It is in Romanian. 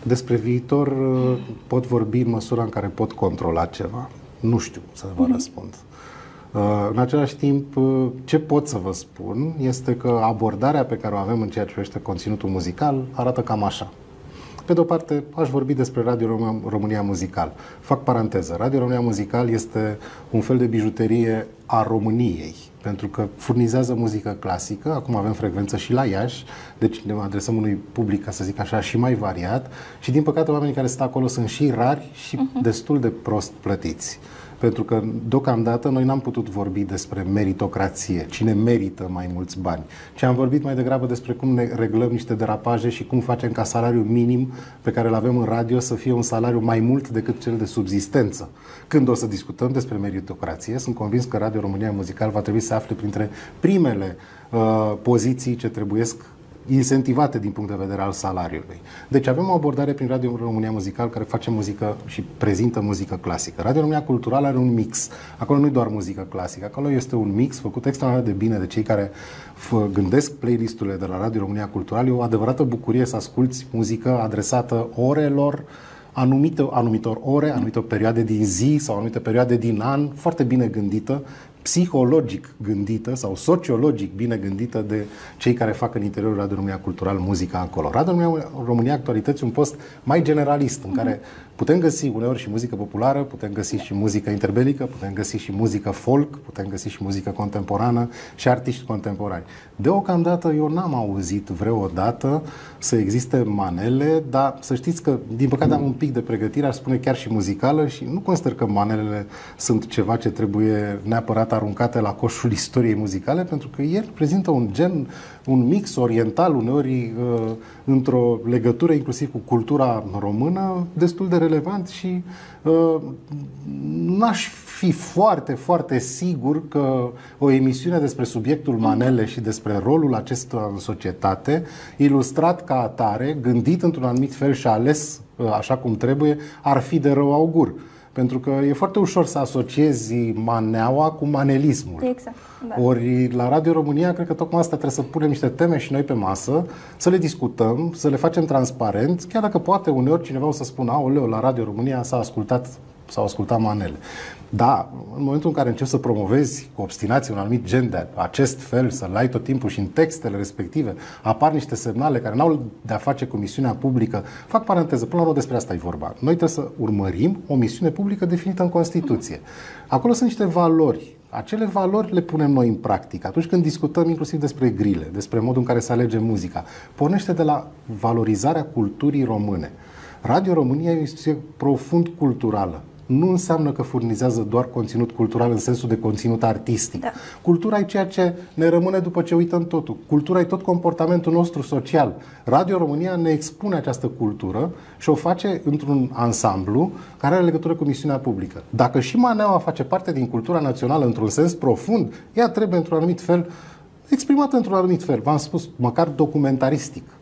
Despre viitor pot vorbi în măsura în care pot controla ceva. Nu știu să vă răspund. În același timp, ce pot să vă spun este că abordarea pe care o avem în ceea ce privește conținutul muzical arată cam așa. Pe de o parte, aș vorbi despre Radio România Muzical. Fac paranteză. Radio România Muzical este un fel de bijuterie a României, pentru că furnizează muzică clasică. Acum avem frecvență și la Iași, deci ne adresăm unui public, ca să zic așa, și mai variat. Și din păcate, oamenii care stau acolo sunt și rari și destul de prost plătiți. Pentru că, deocamdată, noi n-am putut vorbi despre meritocrație, cine merită mai mulți bani, ci am vorbit mai degrabă despre cum ne reglăm niște derapaje și cum facem ca salariul minim pe care îl avem în radio să fie un salariu mai mult decât cel de subzistență. Când o să discutăm despre meritocrație, sunt convins că Radio România Muzical va trebui să afle printre primele poziții ce trebuiesc incentivate din punct de vedere al salariului. Deci avem o abordare prin Radio România Muzical care face muzică și prezintă muzică clasică. Radio România Cultural are un mix. Acolo nu e doar muzică clasică, acolo este un mix făcut extraordinar de bine de cei care gândesc playlisturile de la Radio România Cultural. E o adevărată bucurie să asculți muzică adresată orelor, anumitor ore, anumite perioade din zi sau anumite perioade din an, foarte bine gândită, psihologic gândită sau sociologic bine gândită de cei care fac în interiorul Radio România Cultural muzica acolo. Radio România Actualități un post mai generalist în care putem găsi uneori și muzică populară, putem găsi și muzică interbelică, putem găsi și muzică folk, putem găsi și muzică contemporană și artiști contemporani. Deocamdată eu n-am auzit vreodată să existe manele, dar să știți că, din păcate, am un pic de pregătire, aș spune chiar și muzicală, și nu consider că manelele sunt ceva ce trebuie neapărat aruncate la coșul istoriei muzicale, pentru că el prezintă un gen, un mix oriental, uneori într-o legătură inclusiv cu cultura română, destul de relevant și n-aș fi foarte, foarte sigur că o emisiune despre subiectul manele și despre rolul acesta în societate, ilustrat ca atare, gândit într-un anumit fel și ales așa cum trebuie, ar fi de rău augur. Pentru că e foarte ușor să asociezi maneaua cu manelismul. Exact. Da. Ori la Radio România, cred că tocmai asta trebuie să punem niște teme și noi pe masă, să le discutăm, să le facem transparent, chiar dacă poate uneori cineva o să spună: aoleu, la Radio România s-au ascultat manele. Da, în momentul în care începi să promovezi cu obstinație un anumit gen de acest fel, să-l ai tot timpul și în textele respective, apar niște semnale care n-au de-a face cu misiunea publică. Fac paranteză, până la urmă despre asta e vorba. Noi trebuie să urmărim o misiune publică definită în Constituție. Acolo sunt niște valori. Acele valori le punem noi în practică. Atunci când discutăm inclusiv despre grile, despre modul în care se alege muzica, pornește de la valorizarea culturii române. Radio România e o instituție profund culturală. Nu înseamnă că furnizează doar conținut cultural în sensul de conținut artistic. Da. Cultura e ceea ce ne rămâne după ce uităm totul. Cultura e tot comportamentul nostru social. Radio România ne expune această cultură și o face într-un ansamblu care are legătură cu misiunea publică. Dacă și maneaua face parte din cultura națională într-un sens profund, ea trebuie într-un anumit fel exprimată într-un anumit fel. V-am spus, măcar documentaristic.